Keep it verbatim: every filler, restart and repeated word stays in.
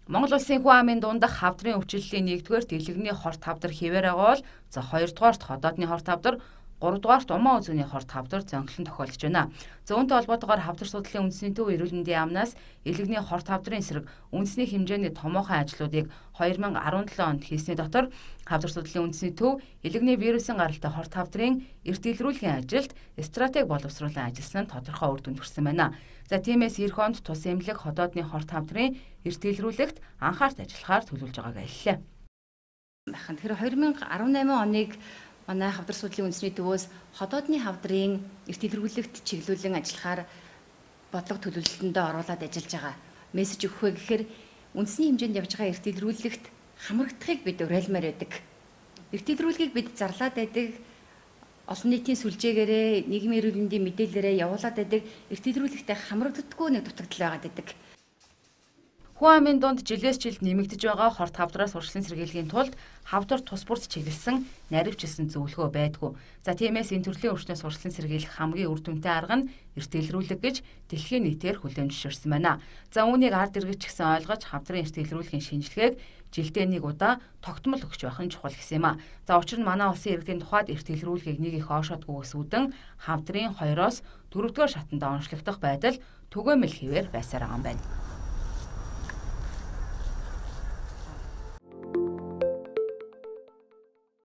Монгол улсын хүн амын дундах хавдрын өвчлөлийн нэгдүгээр дэлгэрний хорт хавдар хിവэр байгаа бол за хоёрдугаарт ходоодны хорт хавдар, гуравдугаарт умаа үзүүний хорт хавдар зөнхлөн тохиолдож байна. За үүнтэй холбоотойгоор хавдар судлалын үндэсний төв эрүүл мэндийн яамнаас элэгний хорт хавдрын эсрэг үндэсний хэмжээний томоохон ажлуудыг хоёр мянга арван долоо онд хийсний дотор хавдар судлалын үндэсний төв элэгний вирусын гаралтай хорт хавдрын эрт илрүүлэхийн ажилд стратеги боловсруулан ажилласан нь тодорхой үр дүнд хүрсэн байна. За тиймээс эх онд тус эмнэлэг ходоодны хорт хавдрын эрт илрүүлэгт анхаарч ажиллахаар төлөвлөж байгааг хэллээ. Тэгэхээр хоёр мянга арван найман оныг манай хавдар судлалын үндэсний төвөөс ходоодны хавдрын эрт илрүүлэгт чиглүүлэн ажиллахаар бодлого төлөвлөлтөндөө оруулаад ажиллаж байгаа. Мессеж өгөх вэ гэхээр үндэсний хэмжээнд явж байгаа эрт илрүүлэгт хамрагдахыг бид уриалмаар байдаг. Эрт илрүүлгийг бид зарлаад байдаг, олон нийтийн сүлжээгээрээ, нийгмийн эрүүл мэндийн мэдээлэлээрээ явуулаад байдаг эрт илрүүлэгтэй хамрагддаггүй нэг дутагдал байгаад байдаг. Хүн амын дунд жилээс жилд нэмэгдэж байгаа хорт хавдраас урьдчилан сэргийлэхийн тулд хавдар тус бүрт чиглэсэн наривчилсан зөвлөгөө байдгүй. За тиймээс энэ төрлийн өвчнөөс урьдчилан сэргийлэх хамгийн үр дүнтэй арга нь эрт илрүүлэг гэж дэлхийн нийтээр хүлээмжшүүлсэн байна. За үүнийг ард иргэч гэсэн ойлгож хавдрын эрт илрүүлэхийн шинжилгээг жилдээ нэг удаа тогтмол өгч байх нь чухал гэсэн юм а. За учир нь манай улсын иргэдийн тухайд эрт илрүүлэгийг нэг их оошоодгүйгээс үүдэн хавдрын хоёроос дөрөвдүгээр шатанд онцлогдох байдал түгээмэл хിവэр байсаар байгаа юм байна.